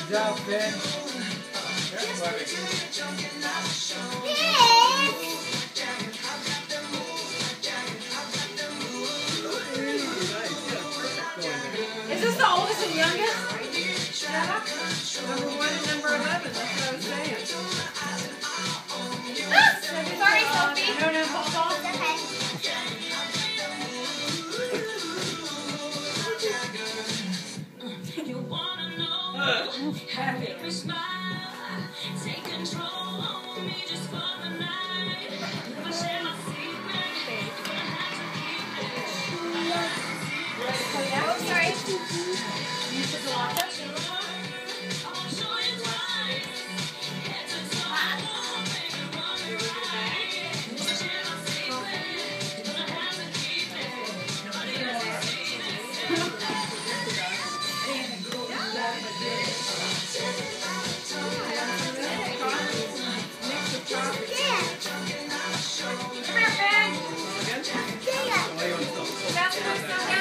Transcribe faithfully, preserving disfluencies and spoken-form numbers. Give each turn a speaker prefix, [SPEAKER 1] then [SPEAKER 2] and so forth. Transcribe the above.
[SPEAKER 1] job, Ben.
[SPEAKER 2] Is this the oldest and youngest? Yeah. Number one and number eleven. That's what I was saying.
[SPEAKER 3] Sorry, Sophie.
[SPEAKER 2] No, no, hold on.
[SPEAKER 3] You wanna know? Happy Christmas. Take control of me just for the night. Never share my secret. Gonna have to keep it. Oh, sorry.
[SPEAKER 2] You took a lot.
[SPEAKER 3] I wanna show you twice. Head to toe, I won't make it run right. Never share my secret. Gonna have to keep it. Nobody else can see this.
[SPEAKER 2] Come here, Ben.
[SPEAKER 3] That's what's so